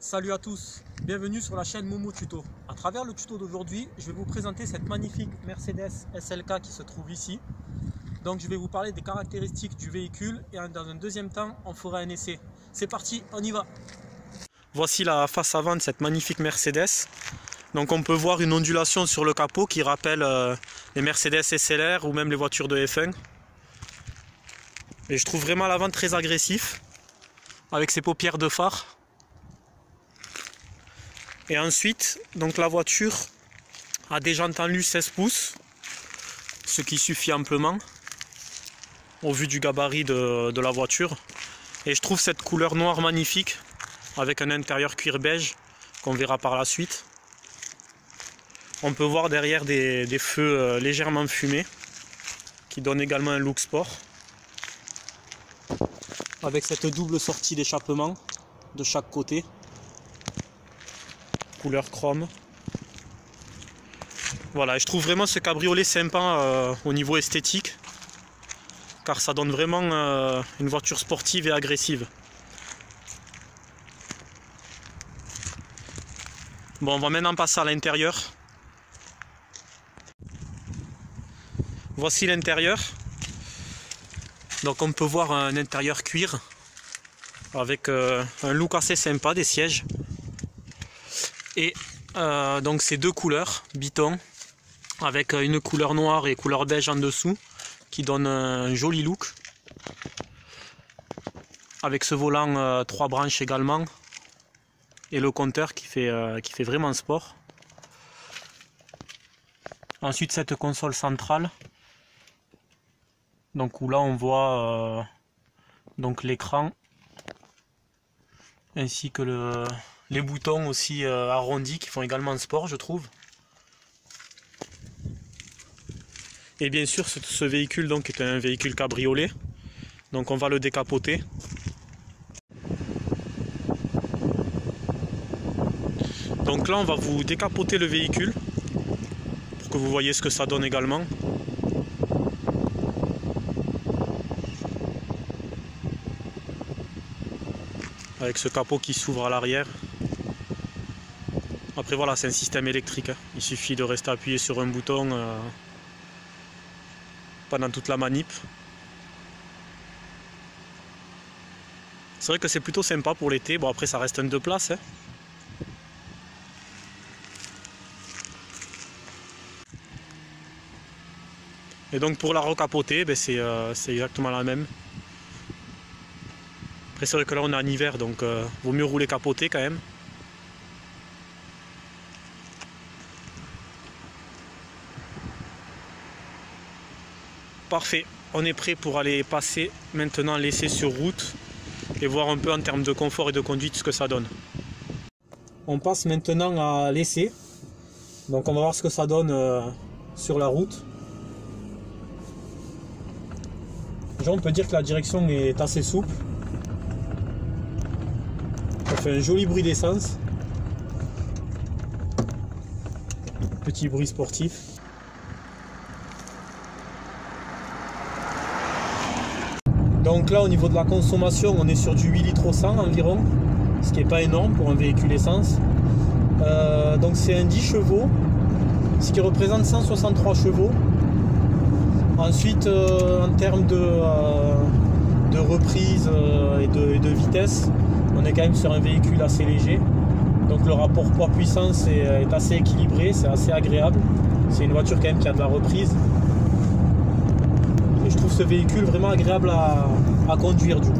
Salut à tous, bienvenue sur la chaîne Momo Tuto. À travers le tuto d'aujourd'hui, je vais vous présenter cette magnifique Mercedes SLK qui se trouve ici. Donc je vais vous parler des caractéristiques du véhicule et dans un deuxième temps, on fera un essai. C'est parti, on y va. Voici la face avant de cette magnifique Mercedes. Donc on peut voir une ondulation sur le capot qui rappelle les Mercedes SLR ou même les voitures de F1. Et je trouve vraiment l'avant très agressif avec ses paupières de phare. Et ensuite, donc la voiture a des jantes en lu 16 pouces, ce qui suffit amplement au vu du gabarit de la voiture. Et je trouve cette couleur noire magnifique avec un intérieur cuir beige qu'on verra par la suite. On peut voir derrière des feux légèrement fumés qui donnent également un look sport. Avec cette double sortie d'échappement de chaque côté. Couleur chrome. Voilà, je trouve vraiment ce cabriolet sympa au niveau esthétique, car ça donne vraiment une voiture sportive et agressive. Bon, on va maintenant passer à l'intérieur. Voici l'intérieur. Donc on peut voir un intérieur cuir avec un look assez sympa des sièges. Et donc ces deux couleurs, biton, avec une couleur noire et couleur beige en dessous, qui donne un joli look. Avec ce volant 3 branches également, et le compteur qui fait vraiment sport. Ensuite cette console centrale, donc où là on voit donc l'écran, ainsi que les boutons aussi arrondis qui font également sport, je trouve. Et bien sûr ce véhicule donc est un véhicule cabriolet, donc on va le décapoter. Donc là on va vous décapoter le véhicule pour que vous voyez ce que ça donne également. Avec ce capot qui s'ouvre à l'arrière. Après voilà, c'est un système électrique, hein. Il suffit de rester appuyé sur un bouton pendant toute la manip. C'est vrai que c'est plutôt sympa pour l'été. Bon, après ça reste un 2 places, hein. Et donc pour la recapoter, ben c'est exactement la même. Après c'est vrai que là on est en hiver, donc vaut mieux rouler capoté quand même. Parfait, on est prêt pour aller passer maintenant l'essai sur route et voir un peu en termes de confort et de conduite ce que ça donne. On passe maintenant à l'essai, donc on va voir ce que ça donne sur la route. Déjà on peut dire que la direction est assez souple. Ça fait un joli bruit d'essence. Petit bruit sportif. Donc là au niveau de la consommation on est sur du 8 litres au 100 environ, ce qui n'est pas énorme pour un véhicule essence. Donc c'est un 10 chevaux, ce qui représente 163 chevaux. Ensuite en termes de reprise et de vitesse, on est quand même sur un véhicule assez léger. Donc le rapport poids-puissance est assez équilibré, c'est assez agréable. C'est une voiture quand même qui a de la reprise. Et je trouve ce véhicule vraiment agréable à conduire du coup.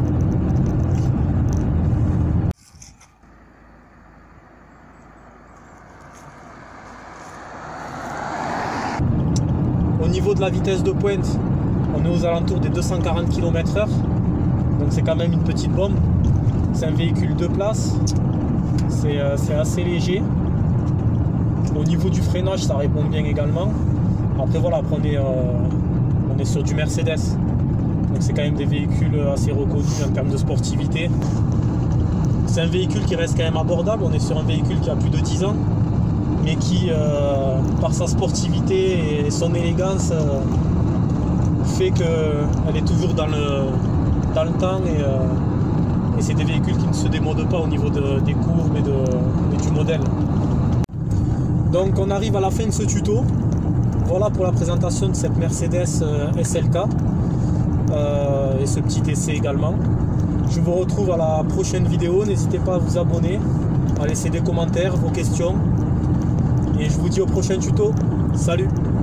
Au niveau de la vitesse de pointe, on est aux alentours des 240 km/h. Donc c'est quand même une petite bombe. C'est un véhicule 2 places. C'est assez léger. Au niveau du freinage, ça répond bien également. Après voilà, on est sur du Mercedes, donc c'est quand même des véhicules assez reconnus en termes de sportivité. C'est un véhicule qui reste quand même abordable, on est sur un véhicule qui a plus de 10 ans, mais qui, par sa sportivité et son élégance, fait qu'elle est toujours dans le temps et c'est des véhicules qui ne se démodent pas au niveau des courbes et du modèle. Donc on arrive à la fin de ce tuto. Voilà pour la présentation de cette Mercedes SLK et ce petit essai également. Je vous retrouve à la prochaine vidéo. N'hésitez pas à vous abonner, à laisser des commentaires, vos questions. Et je vous dis au prochain tuto. Salut!